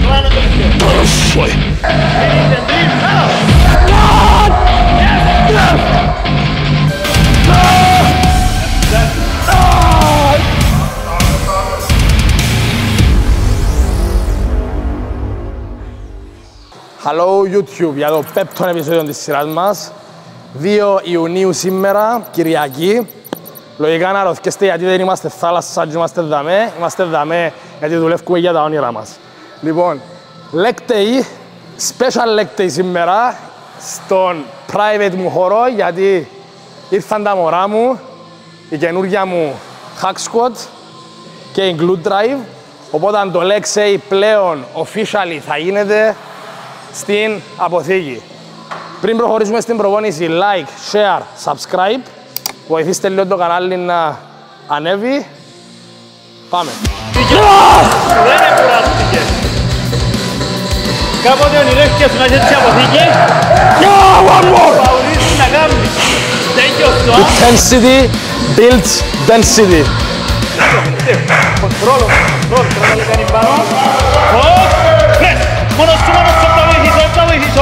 Κολλάνε το τελευταίο. Living the dream. Hello YouTube, για το πέμπτο επεισόδιο της σειράς μας. 2 Ιουνίου σήμερα, Κυριακή. Λογικά να ρωτήσετε γιατί δεν είμαστε θάλασσα και είμαστε δαμέ. Είμαστε δαμέ γιατί δουλεύουμε για τα όνειρά μας. Λοιπόν, leg day, special leg day σήμερα στον private μου χώρο γιατί ήρθαν τα μωρά μου, η καινούργια μου hack squat και η glute drive. Οπότε το leg day πλέον officially θα γίνεται στην αποθήκη. Πριν προχωρήσουμε στην προπόνηση, like, share, subscribe. Βοηθήστε λίγο το κανάλι να ανέβει. Πάμε. Δεν κουράστηκε. Κάποτε ονειρεύτηκες να είσαι στην αποθήκη. Παουλήσεις να κάνεις. Τέγιος το. Intensity builds density. Κοντρόλο, τώρα να κάνει πάνω. Πρες, μόνος σου, θα βοηθήσω.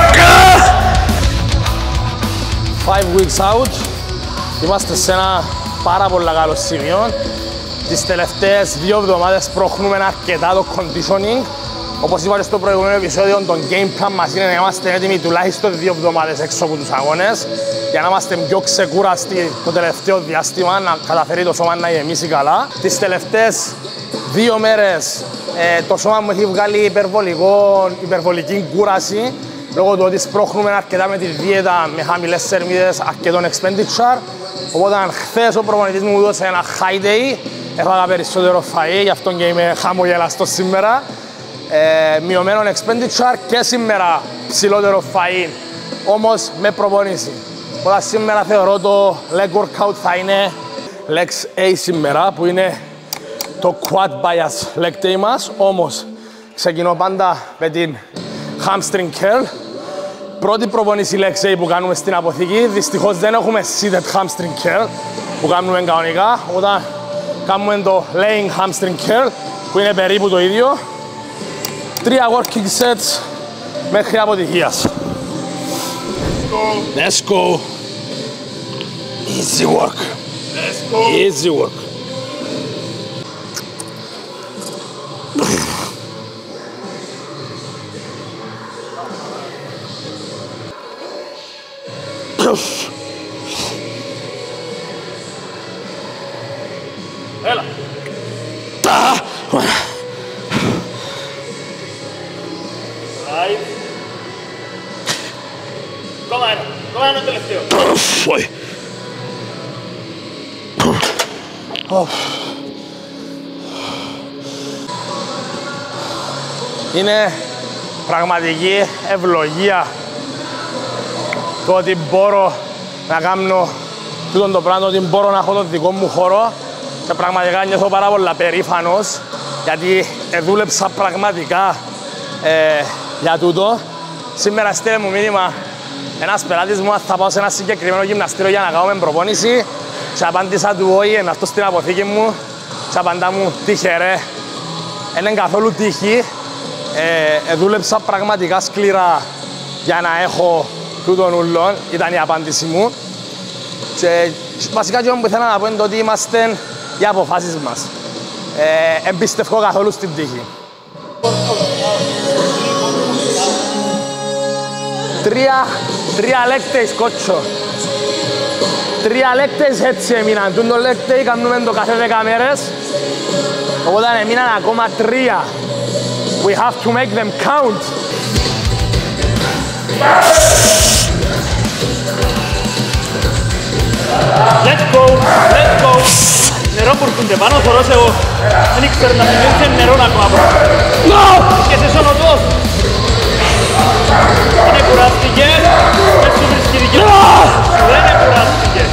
5 weeks out. Είμαστε σε ένα πάρα πολύ καλό σημείο. Τις τελευταίες 2 εβδομάδες προχνούμε αρκετά το conditioning. Όπως είπα και στο προηγούμενο επεισόδιο, το game plan μας είναι να είμαστε έτοιμοι τουλάχιστον 2 εβδομάδες έξω από τους αγώνες για να είμαστε πιο ξεκούραστοι το τελευταίο διάστημα, να καταφέρει το σώμα να γεμίσει καλά. Τις τελευταίες 2 μέρες το σώμα μου έχει βγάλει υπερβολική κούραση λόγω του ότι σπρώχνουμε αρκετά με τη δίαιτα, με χαμηλές θερμίδες, αρκετών expenditure. Οπότε χθες ο προπονητής μου έδωσε ένα high day, έφαγα περισσότερο φαΐ, γι' αυτό και είμαι χαμογελαστός σήμερα. Μειωμένο expenditure και σήμερα ψηλότερο φαΐ, όμως με προπόνηση. Οπότε σήμερα θεωρώ το leg workout θα είναι legs A σήμερα, που είναι το quad bias leg day μας, όμως ξεκινώ πάντα με την hamstring curl. Πρώτη προπόνηση legs A που κάνουμε στην αποθήκη, δυστυχώς δεν έχουμε seated hamstring curl που κάνουμε κανονικά, όταν κάνουμε το laying hamstring curl που είναι περίπου το ίδιο. 3 working sets μέχρι αποτυχίας. Let's go. Easy work. Let's go. Easy work. Έλα. Right. Κόμμα ένα τελευταίο. Είναι πραγματική ευλογία το ότι μπορώ να κάνω τούτο το πράγμα, ότι μπορώ να έχω τον δικό μου χώρο και πραγματικά νιώθω πάρα πολλά περήφανος γιατί δούλεψα πραγματικά για τούτο. Σήμερα στέλνε μου μήνυμα ένας πελάτης μου αν θα πάω σε ένα συγκεκριμένο γυμναστήριο για να κάνουμε προπόνηση και απάντησα του όχι, να έρθω στην αποθήκη μου και απαντά μου τύχε δεν είναι καθόλου τύχη. Δούλεψα πραγματικά σκληρά για να έχω τούτον ούλον, ήταν η απάντηση μου. Και βασικά και που ήθελα να πω είναι ότι είμαστε οι αποφάσεις μας. Εμπιστεύω καθόλου στην τύχη. 3 leg days κότσο. 3 leg days έτσι έμειναν. Τούν το leg day κάνουμε το κάθε 10 μέρες. Οπότε έμειναν ακόμα 3. We have to make them count. Let's go. Let's go. Νερό που έρχονται πάνω, θωρώ σε εγώ. Δεν ήξερα να μιλήσεις νερό ακόμα. No! Και σε σωνοτός. Δεν κουράστηκες. Δεν σου βρίσκει δικαιό. Δεν κουράστηκες.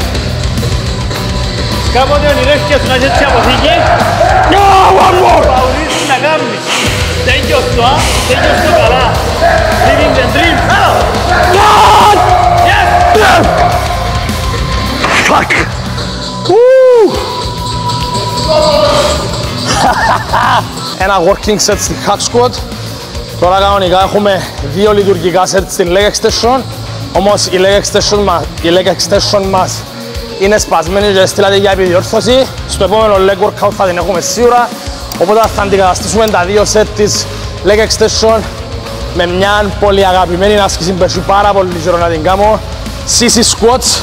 Κάποτε ονειρεύτηκες να είσαι στην αποθήκη. Παουλήσεις να κάνεις. Τέγιος το, τέγιος το καλά. Living the dream. Yes! Fuck! Ένα working set στη hack squat Τώρα κανονικά έχουμε δύο λειτουργικά σετ στην leg extension, όμως η leg extension μας είναι σπασμένη και στείλατε για επιδιόρθωση. Στο επόμενο leg workout θα την έχουμε σίγουρα, οπότε θα αντικαταστήσουμε τα δύο σετ της leg extension με μια πολύ αγαπημένη άσκηση που έχει πάρα πολύ καιρό να την κάνω, CC squats.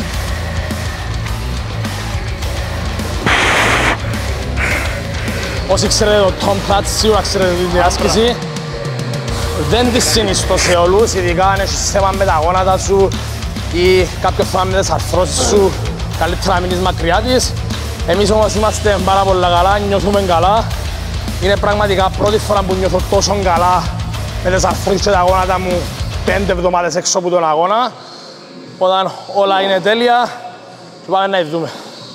Όσοι ξέρετε το Tom Platz, σίγουρα ξέρετε την άσκηση. Δεν τη συνιστώ σε όλους, ειδικά αν έχεις θέμα με τα γόνατα σου ή κάποιο θέμα με τις αρθρώσεις σου, καλύτερα να μείνεις μακριά της. Εμείς όμως είμαστε πάρα πολύ καλά, νιώθουμε καλά. Είναι πραγματικά πρώτη φορά που νιώθω τόσο καλά με τις αρθρώσεις και τα γόνατα μου 5 εβδομάδες έξω από τον αγώνα. Όταν όλα είναι τέλεια, και πάμε να δούμε.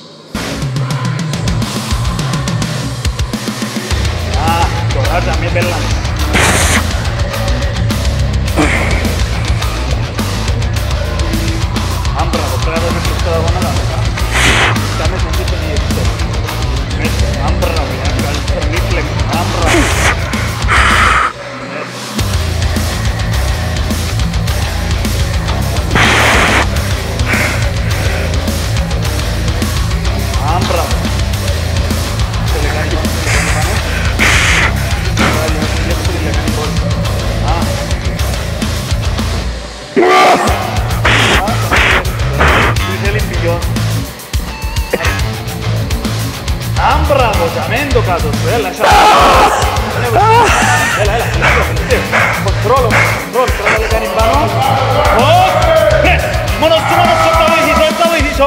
Τώρα también verla. Ambra, otra vez me gusta la buena la boca. Estamos en tipo de esto. Ambra, voy a hacer reflex. Ambra. Ambra. Se le cae. Bravo, tremendo caso, bella, controllo le cani in mano. Oh, monosso,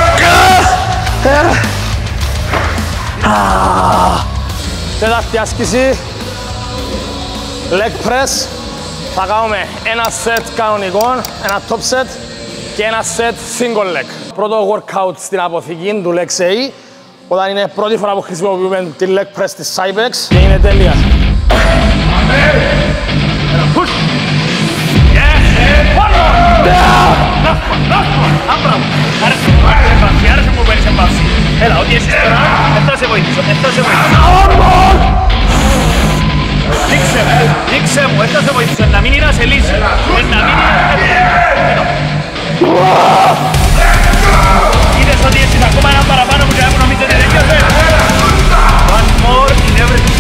Τέταρτη άσκηση, leg press. Θα κάνουμε ένα set κανονικό, ένα top set και ένα set single leg. Πρώτο workout στην αποθήκη του Lex A, όταν είναι πρώτη φορά που χρησιμοποιούμε τη leg press της Cybex και είναι τέλεια. Push! Yes! One more! Last one! Άμπρα! Άρεσε μου παίρνεις εμπάση. Έλα, ό,τι έχεις τώρα, μετά σε βοηθήσω, Δείξε μου, μετά σε βοηθήσω, να μην είναι να σε λύσει. Είδες ότι έχεις ακόμα έναν παραπάνω που και νομίζετε τέτοιος, One more in everything.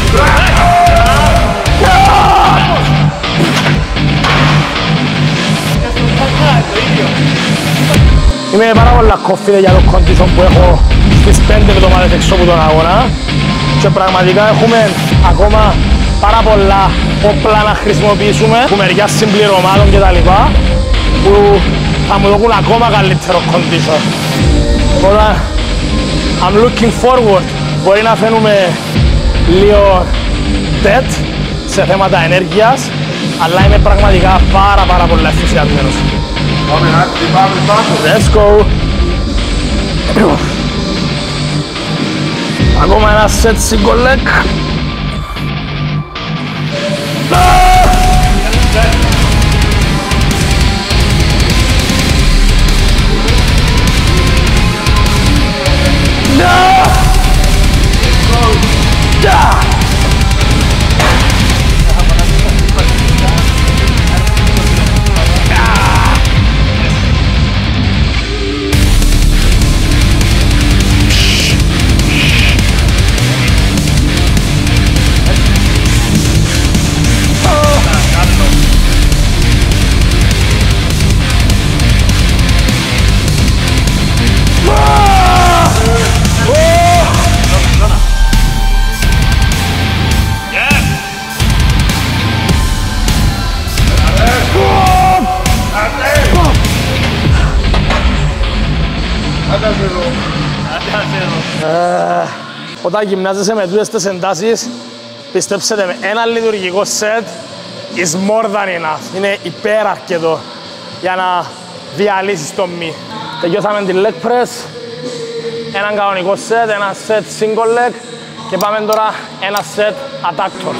Είμαι πάρα πολλά confident για το condition που έχω στις 5 εβδομάδες έξω από τον αγώνα και πραγματικά έχουμε ακόμα πάρα πολλά όπλα να χρησιμοποιήσουμε που μεριά συμπληρωμάτων κτλ. Που θα μου δώσουν ακόμα καλύτερο condition. Οπότε, I'm looking forward. Μπορεί να φαίνουμε λίγο dead σε θέματα ενέργειας, αλλά είμαι πραγματικά πάρα πολλά ενθουσιασμένος. Let's go! Ακόμα ένα set single leg. Όταν γυμνάζεσαι με τούτες τις εντάσεις, πιστέψτε με, ένα λειτουργικό set is more than enough. Είναι υπεραρκετό για να διαλύσεις το μη. Τελειώσαμε την leg press, έναν κανονικό set, ένα set single leg και πάμε τώρα ένα set adductors.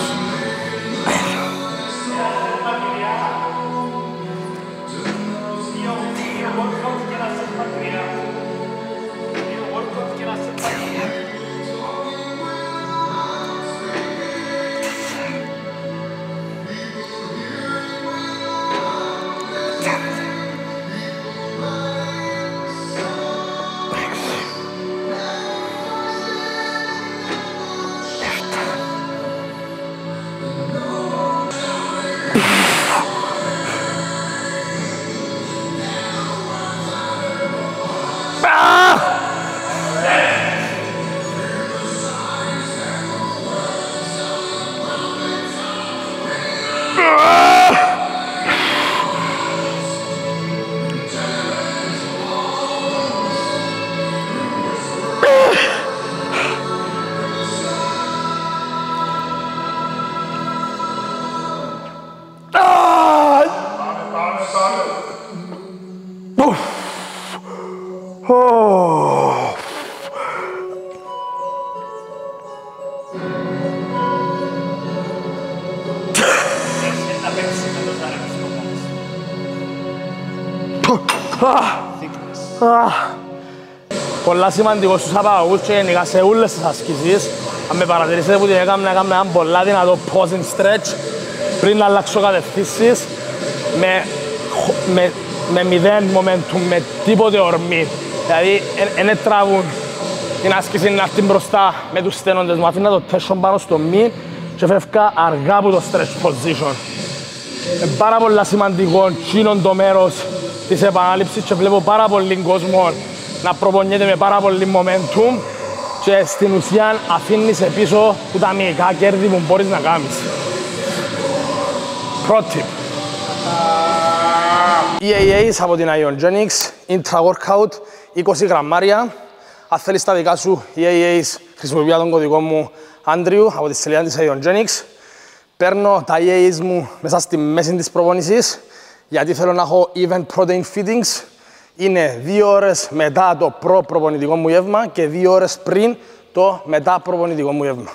Πολλά σημαντικό στους απαγωγούς και γενικά σε όλες τις ασκήσεις. Αν με παρατηρήσετε που την έκανα ένα πολλά δυνατό pause and stretch πριν να αλλάξω κατευθύνσεις με μηδέν momentum, με τίποτε ορμή. Δηλαδή, δεν τραβούν την άσκηση να έρθει μπροστά με τους στένοντες μου. Αφήνα το tension πάνω στο μη και φεύγα αργά από το stretch position. Είναι πάρα πολύ σημαντικό εκείνο το μέρος της επανάληψης και βλέπω πάρα πολύ κόσμο να προπονιέται με πάρα πολύ momentum και στην ουσία αφήνεις πίσω που τα μυϊκά κέρδη που μπορείς να κάνεις. Pro tip. EAAs από την Iongenics, intra-workout, 20 γραμμάρια. Αν θέλεις τα δικά σου EAAs, χρησιμοποιώ τον κωδικό μου Andrew από τη σελίδα της Iongenics. Παίρνω τα EAAs μου μέσα στη μέση της προπόνησης, γιατί θέλω να έχω even protein feedings. Είναι 2 ώρες μετά το προ-προπονητικό μου γεύμα και 2 ώρες πριν το μετά-προπονητικό μου γεύμα.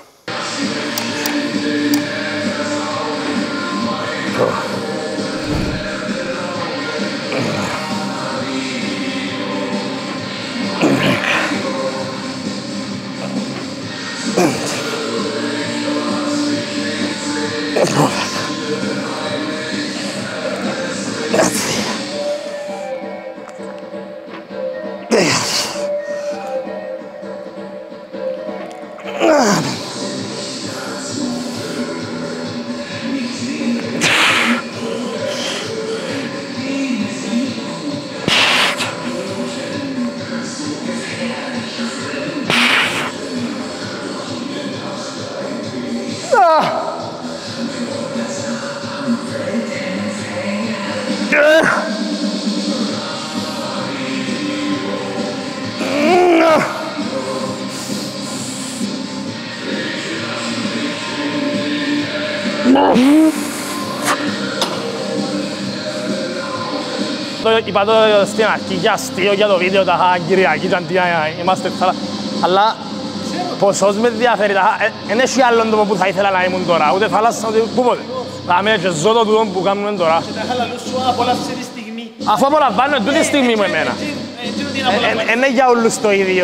Είπα το στην αρχή για αστείο για το βίντεο, τα Κυριακή και αντί να είμαστε θάλα. Αλλά ποσός με ενδιαφέρει, δεν έχει άλλον τόπο που θα ήθελα να ήμουν τώρα, ούτε θάλασσα, ούτε πούποτε. Θα είμαι και ζω το τούτο που κάνουμε τώρα. Και τα χαλαλούς σου απολαύσε τη στιγμή. Αφού απολαμβάνω τούτη στιγμή μου εμένα. Είναι για όλους το ίδιο,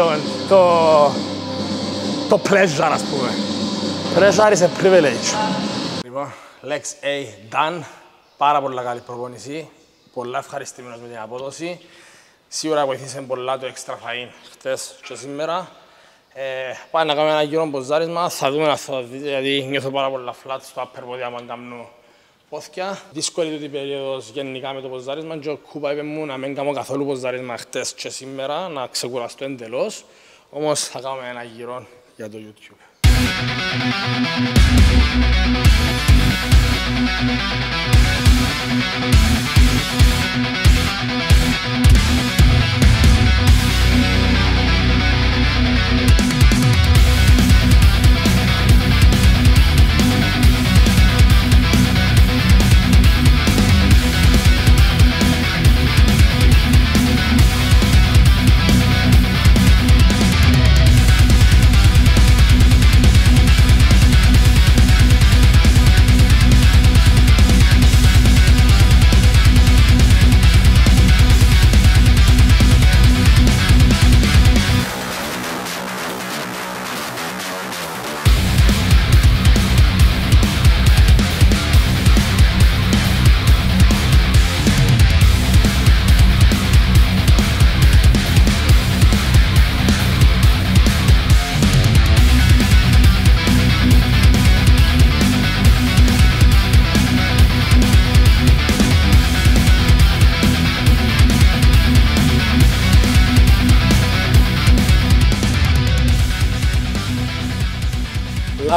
το pleasure ας πούμε. Pleasure is a privilege. Λοιπόν, legs A done. Πάρα πολλά καλή προπόνηση. Πολλά ευχαριστημένος με την απόδοση. Σίγουρα βοηθήσε πολλά το extra fine χτες και σήμερα. Πάμε να κάνουμε ένα γύρο ποζάρισμα. Θα δούμε να το δείτε γιατί νιώθω πάρα πολλά flat στο upper body άμα κάνω πόθηκια. Δύσκολη τούτη περίοδος γενικά με το ποζάρισμα και ο Κούπα είπε μου να μην κάνω καθόλου ποζάρισμα χτες και σήμερα, να ξεκουραστώ εντελώς. Όμως θα κάνουμε ένα γύρο για το YouTube.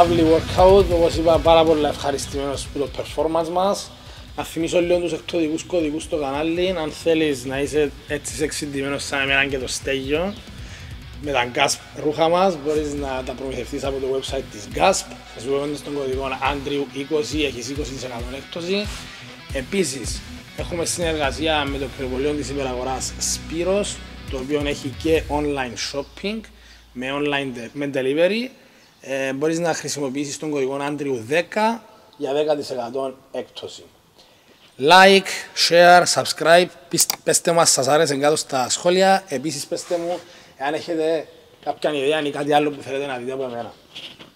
lovely workout, όπως είπα πάρα πολλά ευχαριστημένος που το performance μας. Να θυμίσω λίγο τους εκπτωτικούς κωδικούς στο κανάλι, αν θέλεις να είσαι έτσι εξειδημένος σαν εμένα και το Στέγιο. Με τα GASP ρούχα μας μπορείς να τα προμηθευτείς από το website της GASP. Χρησιμοποιώντας τον κωδικό Andrew20 έχεις 20% έκπτωση. Επίσης, έχουμε συνεργασία με το πυροβολείο της υπεραγοράς Spiros, το οποίο έχει και online shopping με delivery. Μπορείς να χρησιμοποιήσεις τον κωδικό Andrew10 για 10% έκπτωση. Like, share, subscribe, πέστε μας σας άρεσε κάτω στα σχόλια. Επίσης πέστε μου εάν έχετε κάποια ιδέα ή κάτι άλλο που θέλετε να δείτε από εμένα.